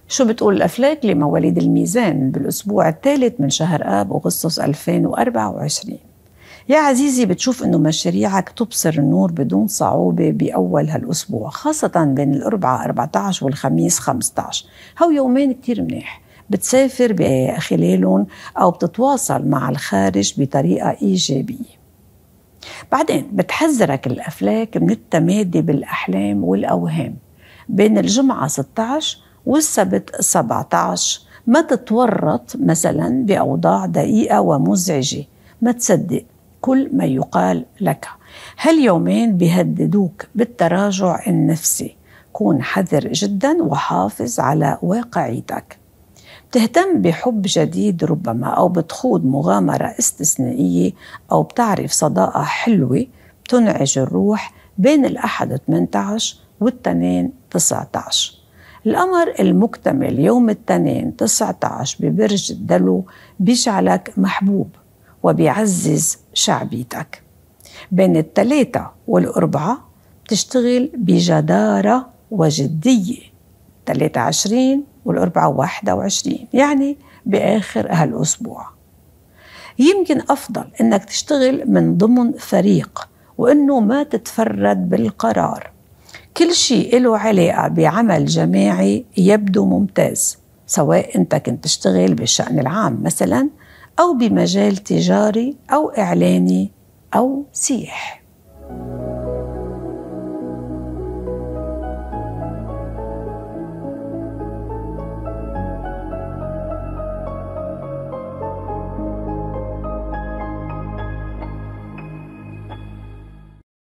شو بتقول الأفلاك لمواليد الميزان بالأسبوع الثالث من شهر آب أغسطس 2024؟ يا عزيزي، بتشوف إنه مشاريعك تبصر النور بدون صعوبة بأول هالأسبوع، خاصة بين الأربعاء 14 والخميس 15. هو يومين كتير منيح بتسافر خلالهم أو بتتواصل مع الخارج بطريقة إيجابية. بعدين بتحذرك الأفلاك من التمادي بالأحلام والأوهام بين الجمعة 16 والسبت 17. ما تتورط مثلا بأوضاع دقيقة ومزعجة، ما تصدق كل ما يقال لك. هاليومين بيهددوك بالتراجع النفسي، كون حذر جدا وحافظ على واقعيتك. بتهتم بحب جديد ربما، أو بتخوض مغامرة استثنائية، أو بتعرف صداقة حلوة بتنعج الروح بين الأحد 18 والتنين 19. القمر المكتمل يوم التنين 19 ببرج الدلو بيجعلك محبوب وبيعزز شعبيتك. بين الثلاثة والأربعة تشتغل بجدارة وجدية، 23 والأربعة 21، يعني بآخر هالأسبوع. يمكن أفضل إنك تشتغل من ضمن فريق، وإنه ما تتفرد بالقرار. كل شيء له علاقة بعمل جماعي يبدو ممتاز، سواء أنت كنت تشتغل بالشأن العام مثلا، أو بمجال تجاري أو إعلاني أو سياحي.